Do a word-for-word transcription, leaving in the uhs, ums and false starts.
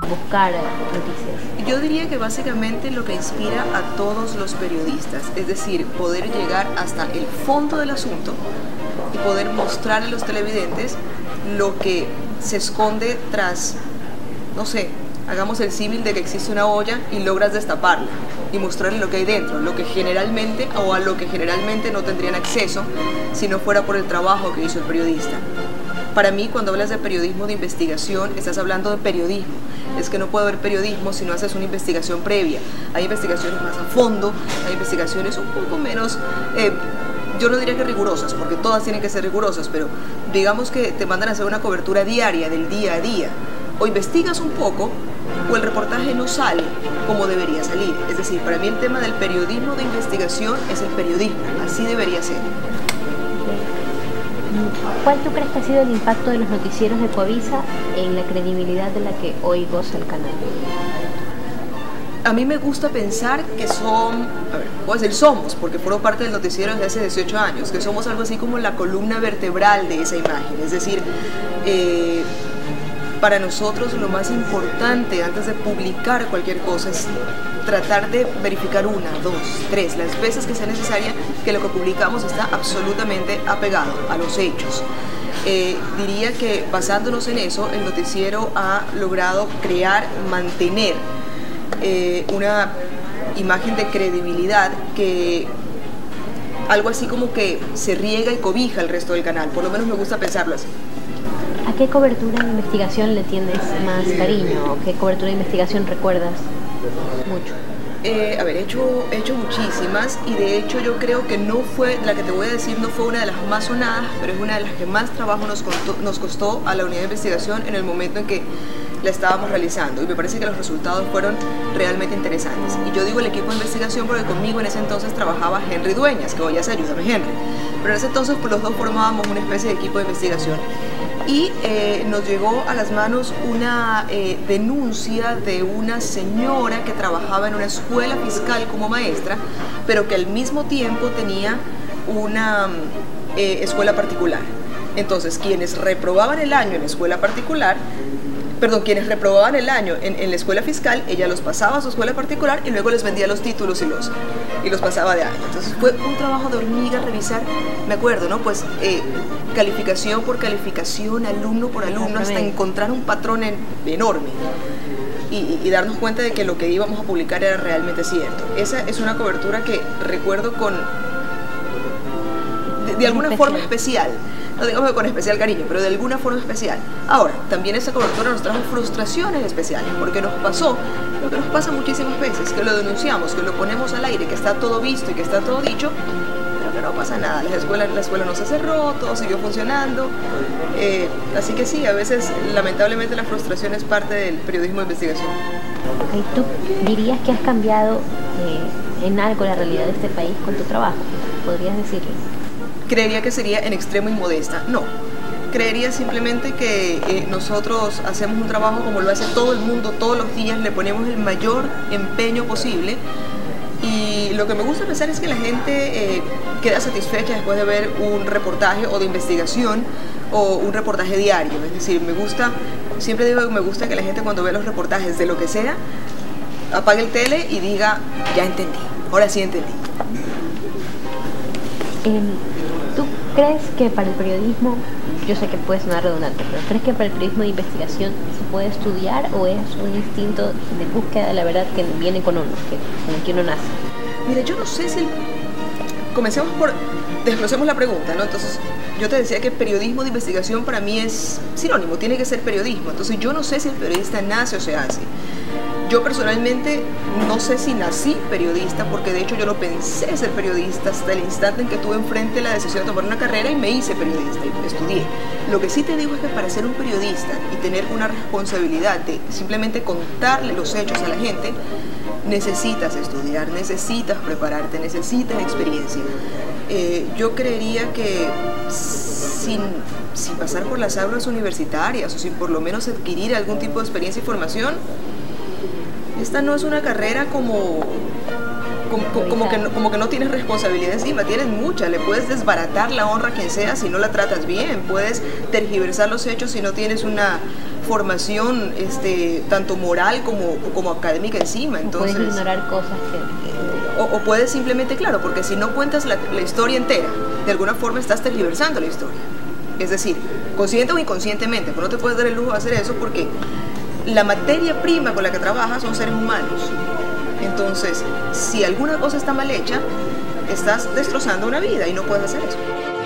buscar noticias? Yo diría que básicamente lo que inspira a todos los periodistas, es decir, poder llegar hasta el fondo del asunto y poder mostrar a los televidentes lo que se esconde tras, no sé, hagamos el símil de que existe una olla y logras destaparla y mostrarle lo que hay dentro, lo que generalmente o a lo que generalmente no tendrían acceso si no fuera por el trabajo que hizo el periodista. Para mí, cuando hablas de periodismo de investigación, estás hablando de periodismo. Es que no puede haber periodismo si no haces una investigación previa. Hay investigaciones más a fondo, hay investigaciones un poco menos, eh, yo no diría que rigurosas, porque todas tienen que ser rigurosas, pero digamos que te mandan a hacer una cobertura diaria del día a día. O investigas un poco, o el reportaje no sale como debería salir. Es decir, para mí el tema del periodismo de investigación es el periodismo, así debería ser. ¿Cuál tú crees que ha sido el impacto de los noticieros de Coavisa en la credibilidad de la que hoy goza el canal? A mí me gusta pensar que son, a ver, puedo decir somos, porque formo parte del noticiero desde hace dieciocho años, que somos algo así como la columna vertebral de esa imagen. Es decir, eh, para nosotros lo más importante antes de publicar cualquier cosa es tratar de verificar una, dos, tres, las veces que sea necesaria que lo que publicamos está absolutamente apegado a los hechos. Eh, diría que basándonos en eso, el noticiero ha logrado crear, mantener eh, una imagen de credibilidad que algo así como que se riega y cobija el resto del canal, por lo menos me gusta pensarlo así. ¿A qué cobertura de investigación le tienes más cariño? ¿O qué cobertura de investigación recuerdas mucho? Eh, a ver, he hecho, he hecho muchísimas y de hecho yo creo que no fue, la que te voy a decir no fue una de las más sonadas, pero es una de las que más trabajo nos costó, nos costó a la unidad de investigación en el momento en que la estábamos realizando, y me parece que los resultados fueron realmente interesantes. Y yo digo el equipo de investigación porque conmigo en ese entonces trabajaba Henry Dueñas, que hoy ya se ayúdame Henry, pero en ese entonces pues, los dos formábamos una especie de equipo de investigación. Y eh, nos llegó a las manos una eh, denuncia de una señora que trabajaba en una escuela fiscal como maestra, pero que al mismo tiempo tenía una eh, escuela particular. Entonces, quienes reprobaban el año en la escuela particular, perdón, quienes reprobaban el año en, en la escuela fiscal, ella los pasaba a su escuela particular y luego les vendía los títulos y los, y los pasaba de año. Entonces fue un trabajo de hormiga revisar, me acuerdo, ¿no? Pues eh, calificación por calificación, alumno por alumno, hasta encontrar un patrón en, enorme y, y darnos cuenta de que lo que íbamos a publicar era realmente cierto. Esa es una cobertura que recuerdo con, de, de alguna forma especial. No digamos que con especial cariño, pero de alguna forma especial. Ahora, también esa cobertura nos trajo frustraciones especiales, porque nos pasó lo que nos pasa muchísimas veces, que lo denunciamos, que lo ponemos al aire, que está todo visto y que está todo dicho, pero que no pasa nada. La escuela, la escuela no se cerró, todo siguió funcionando. Eh, así que sí, a veces, lamentablemente, la frustración es parte del periodismo de investigación. ¿Y tú dirías que has cambiado eh, en algo la realidad de este país con tu trabajo? ¿Podrías decirlo? Creería que sería en extremo inmodesta. No, creería simplemente que eh, nosotros hacemos un trabajo como lo hace todo el mundo todos los días, le ponemos el mayor empeño posible y lo que me gusta pensar es que la gente eh, queda satisfecha después de ver un reportaje o de investigación o un reportaje diario. Es decir, me gusta, siempre digo que me gusta que la gente cuando ve los reportajes de lo que sea, apague el tele y diga, ya entendí, ahora sí entendí. Eh, ¿Tú crees que para el periodismo, yo sé que puede sonar redundante, pero crees que para el periodismo de investigación se puede estudiar o es un instinto de búsqueda de la verdad que viene con uno, que, con el que uno nace? Mira, yo no sé si... El... Comencemos por... Desglosemos la pregunta, ¿no? Entonces, yo te decía que periodismo de investigación para mí es sinónimo, tiene que ser periodismo. Entonces, yo no sé si el periodista nace o se hace. Yo personalmente no sé si nací periodista, porque de hecho yo no pensé ser periodista hasta el instante en que tuve enfrente la decisión de tomar una carrera y me hice periodista y estudié. Lo que sí te digo es que para ser un periodista y tener una responsabilidad de simplemente contarle los hechos a la gente, necesitas estudiar, necesitas prepararte, necesitas experiencia. Eh, yo creería que sin, sin pasar por las aulas universitarias o sin por lo menos adquirir algún tipo de experiencia y formación, esta no es una carrera como, como, como- como que no, como que no tienes responsabilidad encima, tienes mucha, le puedes desbaratar la honra a quien sea si no la tratas bien, puedes tergiversar los hechos si no tienes una formación este, tanto moral como, como académica encima. Entonces, Puedes ignorar cosas que... o, o puedes simplemente, claro, porque si no cuentas la, la historia entera, de alguna forma estás tergiversando la historia. Es decir, consciente o inconscientemente, pero no te puedes dar el lujo de hacer eso porque la materia prima con la que trabajas son seres humanos. Entonces, si alguna cosa está mal hecha, estás destrozando una vida y no puedes hacer eso.